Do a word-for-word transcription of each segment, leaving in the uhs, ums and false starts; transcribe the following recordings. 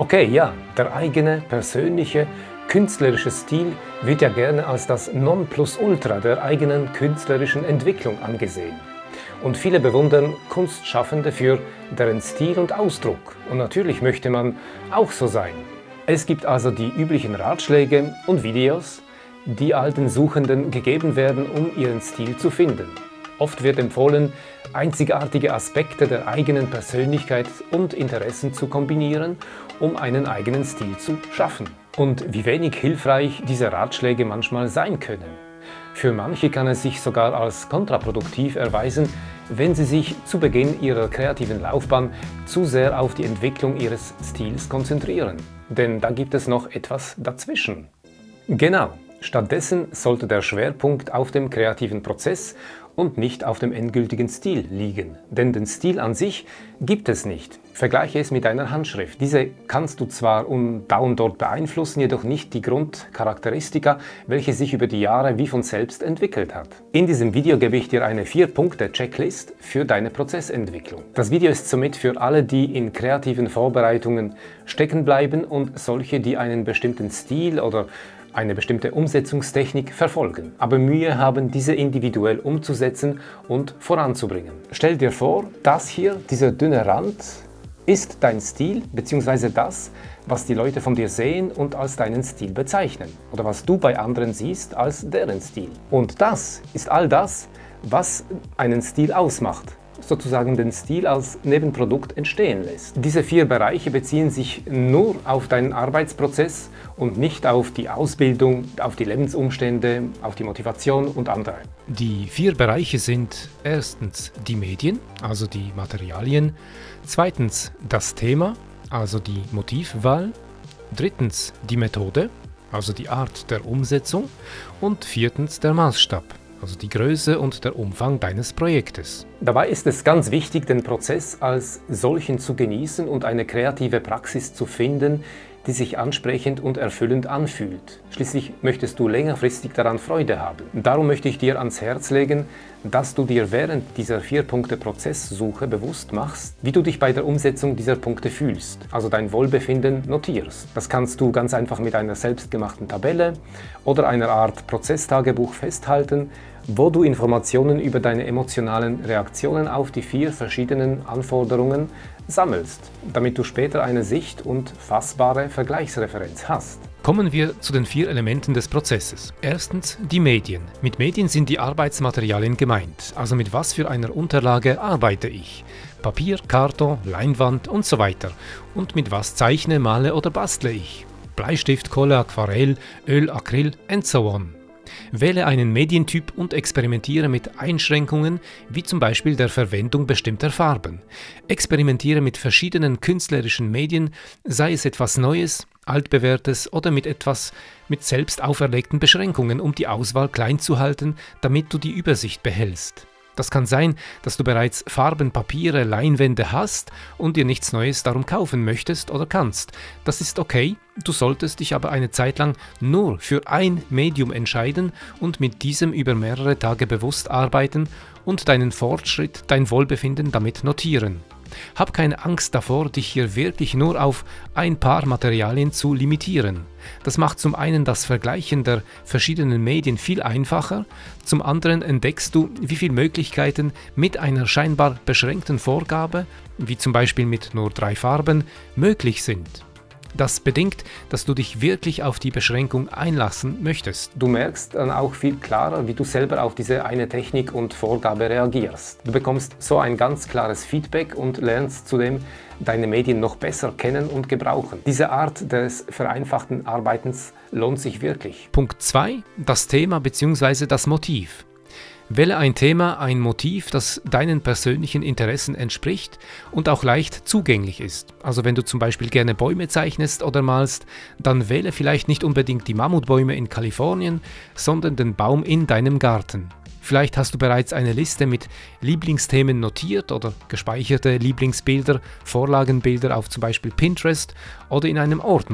Okay, ja, der eigene, persönliche, künstlerische Stil wird ja gerne als das Nonplusultra der eigenen künstlerischen Entwicklung angesehen. Und viele bewundern Kunstschaffende für deren Stil und Ausdruck. Und natürlich möchte man auch so sein. Es gibt also die üblichen Ratschläge und Videos, die all den Suchenden gegeben werden, um ihren Stil zu finden. Oft wird empfohlen, einzigartige Aspekte der eigenen Persönlichkeit und Interessen zu kombinieren, um einen eigenen Stil zu schaffen. Und wie wenig hilfreich diese Ratschläge manchmal sein können. Für manche kann es sich sogar als kontraproduktiv erweisen, wenn sie sich zu Beginn ihrer kreativen Laufbahn zu sehr auf die Entwicklung ihres Stils konzentrieren. Denn da gibt es noch etwas dazwischen. Genau, stattdessen sollte der Schwerpunkt auf dem kreativen Prozess und nicht auf dem endgültigen Stil liegen. Denn den Stil an sich gibt es nicht. Vergleiche es mit deiner Handschrift. Diese kannst du zwar da und dort beeinflussen, jedoch nicht die Grundcharakteristika, welche sich über die Jahre wie von selbst entwickelt hat. In diesem Video gebe ich dir eine vier Punkte Checklist für deine Prozessentwicklung. Das Video ist somit für alle, die in kreativen Vorbereitungen stecken bleiben und solche, die einen bestimmten Stil oder eine bestimmte Umsetzungstechnik verfolgen, aber Mühe haben, diese individuell umzusetzen und voranzubringen. Stell dir vor, das hier, dieser dünne Rand, ist dein Stil bzw. das, was die Leute von dir sehen und als deinen Stil bezeichnen oder was du bei anderen siehst als deren Stil. Und das ist all das, was einen Stil ausmacht, sozusagen den Stil als Nebenprodukt entstehen lässt. Diese vier Bereiche beziehen sich nur auf deinen Arbeitsprozess und nicht auf die Ausbildung, auf die Lebensumstände, auf die Motivation und andere. Die vier Bereiche sind erstens die Medien, also die Materialien, zweitens das Thema, also die Motivwahl, drittens die Methode, also die Art der Umsetzung und viertens der Maßstab, also die Größe und der Umfang deines Projektes. Dabei ist es ganz wichtig, den Prozess als solchen zu genießen und eine kreative Praxis zu finden, die sich ansprechend und erfüllend anfühlt. Schließlich möchtest du längerfristig daran Freude haben. Darum möchte ich dir ans Herz legen, dass du dir während dieser vier Punkte Prozesssuche bewusst machst, wie du dich bei der Umsetzung dieser Punkte fühlst, also dein Wohlbefinden notierst. Das kannst du ganz einfach mit einer selbstgemachten Tabelle oder einer Art Prozesstagebuch festhalten, wo du Informationen über deine emotionalen Reaktionen auf die vier verschiedenen Anforderungen sammelst, damit du später eine Sicht und fassbare Vergleichsreferenz hast. Kommen wir zu den vier Elementen des Prozesses. Erstens die Medien. Mit Medien sind die Arbeitsmaterialien gemeint, also mit was für einer Unterlage arbeite ich. Papier, Karton, Leinwand und so weiter. Und mit was zeichne, male oder bastle ich. Bleistift, Kohle, Aquarell, Öl, Acryl and so on. Wähle einen Medientyp und experimentiere mit Einschränkungen, wie zum Beispiel der Verwendung bestimmter Farben. Experimentiere mit verschiedenen künstlerischen Medien, sei es etwas Neues, altbewährtes oder mit etwas mit selbst auferlegten Beschränkungen, um die Auswahl klein zu halten, damit du die Übersicht behältst. Das kann sein, dass du bereits Farben, Papiere, Leinwände hast und dir nichts Neues darum kaufen möchtest oder kannst. Das ist okay, du solltest dich aber eine Zeit lang nur für ein Medium entscheiden und mit diesem über mehrere Tage bewusst arbeiten und deinen Fortschritt, dein Wohlbefinden damit notieren. Hab keine Angst davor, dich hier wirklich nur auf ein paar Materialien zu limitieren. Das macht zum einen das Vergleichen der verschiedenen Medien viel einfacher, zum anderen entdeckst du, wie viele Möglichkeiten mit einer scheinbar beschränkten Vorgabe, wie zum Beispiel mit nur drei Farben, möglich sind. Das bedingt, dass du dich wirklich auf die Beschränkung einlassen möchtest. Du merkst dann auch viel klarer, wie du selber auf diese eine Technik und Vorgabe reagierst. Du bekommst so ein ganz klares Feedback und lernst zudem deine Medien noch besser kennen und gebrauchen. Diese Art des vereinfachten Arbeitens lohnt sich wirklich. Punkt zwei. Das Thema bzw. das Motiv. Wähle ein Thema, ein Motiv, das deinen persönlichen Interessen entspricht und auch leicht zugänglich ist. Also wenn du zum Beispiel gerne Bäume zeichnest oder malst, dann wähle vielleicht nicht unbedingt die Mammutbäume in Kalifornien, sondern den Baum in deinem Garten. Vielleicht hast du bereits eine Liste mit Lieblingsthemen notiert oder gespeicherte Lieblingsbilder, Vorlagenbilder auf zum Beispiel Pinterest oder in einem Ordner.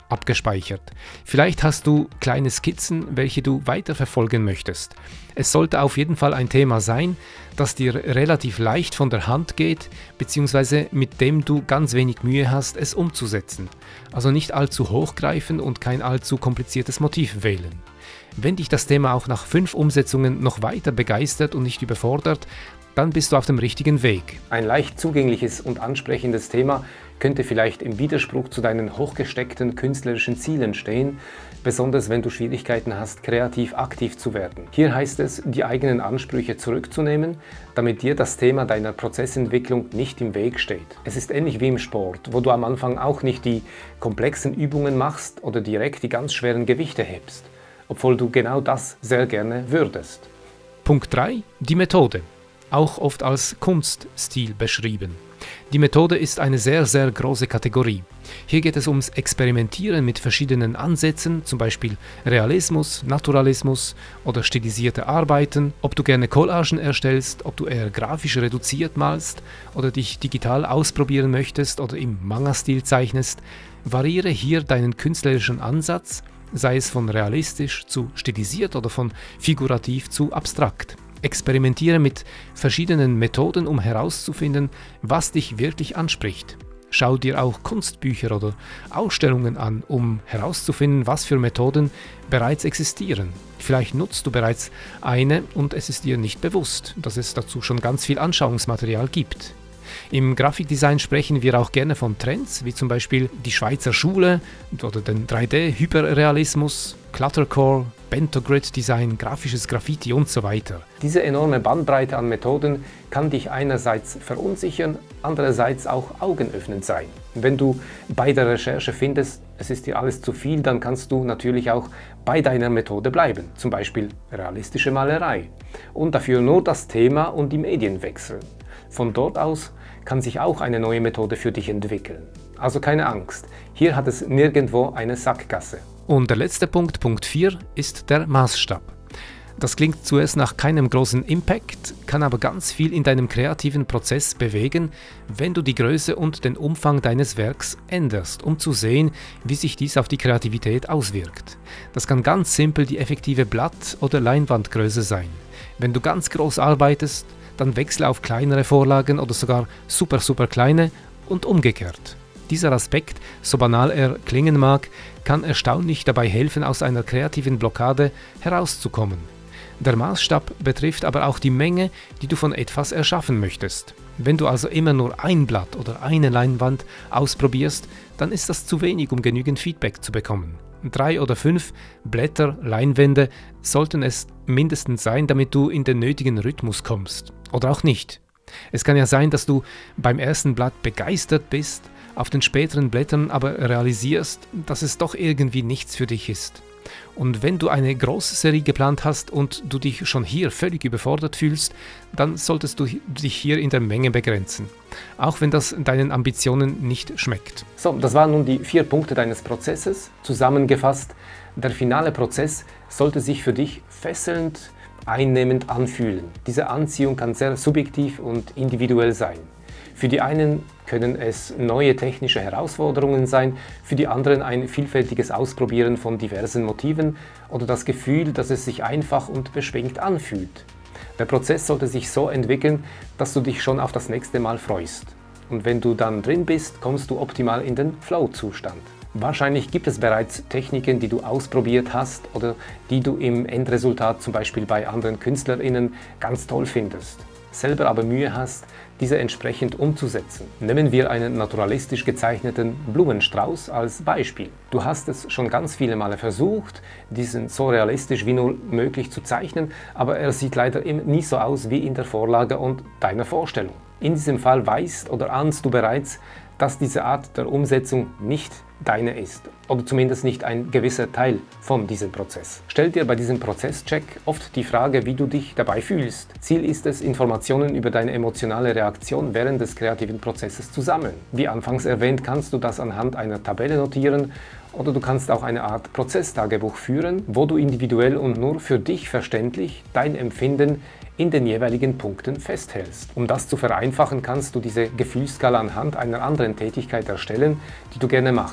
abgespeichert. Vielleicht hast du kleine Skizzen, welche du weiterverfolgen möchtest. Es sollte auf jeden Fall ein Thema sein, das dir relativ leicht von der Hand geht, beziehungsweise mit dem du ganz wenig Mühe hast, es umzusetzen. Also nicht allzu hochgreifen und kein allzu kompliziertes Motiv wählen. Wenn dich das Thema auch nach fünf Umsetzungen noch weiter begeistert und nicht überfordert, dann bist du auf dem richtigen Weg. Ein leicht zugängliches und ansprechendes Thema könnte vielleicht im Widerspruch zu deinen hochgesteckten künstlerischen Zielen stehen, besonders wenn du Schwierigkeiten hast, kreativ aktiv zu werden. Hier heißt es, die eigenen Ansprüche zurückzunehmen, damit dir das Thema deiner Prozessentwicklung nicht im Weg steht. Es ist ähnlich wie im Sport, wo du am Anfang auch nicht die komplexen Übungen machst oder direkt die ganz schweren Gewichte hebst, obwohl du genau das sehr gerne würdest. Punkt drei. Die Methode. Auch oft als Kunststil beschrieben. Die Methode ist eine sehr, sehr große Kategorie. Hier geht es ums Experimentieren mit verschiedenen Ansätzen, zum Beispiel Realismus, Naturalismus oder stilisierte Arbeiten, ob du gerne Collagen erstellst, ob du eher grafisch reduziert malst oder dich digital ausprobieren möchtest oder im Manga-Stil zeichnest. Variiere hier deinen künstlerischen Ansatz, sei es von realistisch zu stilisiert oder von figurativ zu abstrakt. Experimentiere mit verschiedenen Methoden, um herauszufinden, was dich wirklich anspricht. Schau dir auch Kunstbücher oder Ausstellungen an, um herauszufinden, was für Methoden bereits existieren. Vielleicht nutzt du bereits eine und es ist dir nicht bewusst, dass es dazu schon ganz viel Anschauungsmaterial gibt. Im Grafikdesign sprechen wir auch gerne von Trends, wie zum Beispiel die Schweizer Schule oder den drei D-Hyperrealismus, Cluttercore, Bentogrid-Design, grafisches Graffiti und so weiter. Diese enorme Bandbreite an Methoden kann dich einerseits verunsichern, andererseits auch augenöffnend sein. Wenn du bei der Recherche findest, es ist dir alles zu viel, dann kannst du natürlich auch bei deiner Methode bleiben, zum Beispiel realistische Malerei, und dafür nur das Thema und die Medien wechseln. Von dort aus kann sich auch eine neue Methode für dich entwickeln. Also keine Angst, hier hat es nirgendwo eine Sackgasse. Und der letzte Punkt, Punkt vier, ist der Maßstab. Das klingt zuerst nach keinem großen Impact, kann aber ganz viel in deinem kreativen Prozess bewegen, wenn du die Größe und den Umfang deines Werks änderst, um zu sehen, wie sich dies auf die Kreativität auswirkt. Das kann ganz simpel die effektive Blatt- oder Leinwandgröße sein. Wenn du ganz groß arbeitest, dann wechsle auf kleinere Vorlagen oder sogar super, super kleine und umgekehrt. Dieser Aspekt, so banal er klingen mag, kann erstaunlich dabei helfen, aus einer kreativen Blockade herauszukommen. Der Maßstab betrifft aber auch die Menge, die du von etwas erschaffen möchtest. Wenn du also immer nur ein Blatt oder eine Leinwand ausprobierst, dann ist das zu wenig, um genügend Feedback zu bekommen. Drei oder fünf Blätter, Leinwände sollten es mindestens sein, damit du in den nötigen Rhythmus kommst. Oder auch nicht. Es kann ja sein, dass du beim ersten Blatt begeistert bist, auf den späteren Blättern aber realisierst, dass es doch irgendwie nichts für dich ist. Und wenn du eine große Serie geplant hast und du dich schon hier völlig überfordert fühlst, dann solltest du dich hier in der Menge begrenzen, auch wenn das deinen Ambitionen nicht schmeckt. So, das waren nun die vier Punkte deines Prozesses. Zusammengefasst, der finale Prozess sollte sich für dich fesselnd, einnehmend anfühlen. Diese Anziehung kann sehr subjektiv und individuell sein. Für die einen können es neue technische Herausforderungen sein, für die anderen ein vielfältiges Ausprobieren von diversen Motiven oder das Gefühl, dass es sich einfach und beschwingt anfühlt. Der Prozess sollte sich so entwickeln, dass du dich schon auf das nächste Mal freust. Und wenn du dann drin bist, kommst du optimal in den Flow-Zustand. Wahrscheinlich gibt es bereits Techniken, die du ausprobiert hast oder die du im Endresultat zum Beispiel bei anderen KünstlerInnen ganz toll findest, selber aber Mühe hast, diese entsprechend umzusetzen. Nehmen wir einen naturalistisch gezeichneten Blumenstrauß als Beispiel. Du hast es schon ganz viele Male versucht, diesen so realistisch wie nur möglich zu zeichnen, aber er sieht leider eben nie so aus wie in der Vorlage und deiner Vorstellung. In diesem Fall weißt oder ahnst du bereits, dass diese Art der Umsetzung nicht deine ist oder zumindest nicht ein gewisser Teil von diesem Prozess. Stell dir bei diesem Prozesscheck oft die Frage, wie du dich dabei fühlst. Ziel ist es, Informationen über deine emotionale Reaktion während des kreativen Prozesses zu sammeln. Wie anfangs erwähnt, kannst du das anhand einer Tabelle notieren oder du kannst auch eine Art Prozesstagebuch führen, wo du individuell und nur für dich verständlich dein Empfinden in den jeweiligen Punkten festhältst. Um das zu vereinfachen, kannst du diese Gefühlsskala anhand einer anderen Tätigkeit erstellen, die du gerne machst.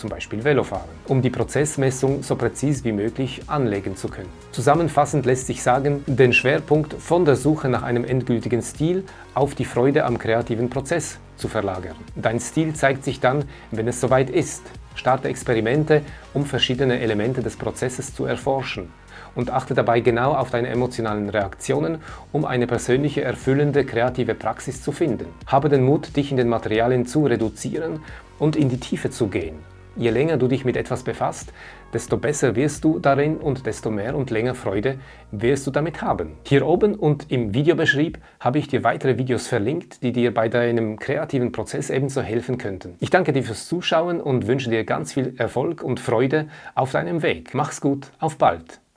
zum Beispiel Velofahren, um die Prozessmessung so präzise wie möglich anlegen zu können. Zusammenfassend lässt sich sagen, den Schwerpunkt von der Suche nach einem endgültigen Stil auf die Freude am kreativen Prozess zu verlagern. Dein Stil zeigt sich dann, wenn es soweit ist. Starte Experimente, um verschiedene Elemente des Prozesses zu erforschen und achte dabei genau auf deine emotionalen Reaktionen, um eine persönliche, erfüllende, kreative Praxis zu finden. Habe den Mut, dich in den Materialien zu reduzieren und in die Tiefe zu gehen. Je länger du dich mit etwas befasst, desto besser wirst du darin und desto mehr und länger Freude wirst du damit haben. Hier oben und im Videobeschrieb habe ich dir weitere Videos verlinkt, die dir bei deinem kreativen Prozess ebenso helfen könnten. Ich danke dir fürs Zuschauen und wünsche dir ganz viel Erfolg und Freude auf deinem Weg. Mach's gut, auf bald!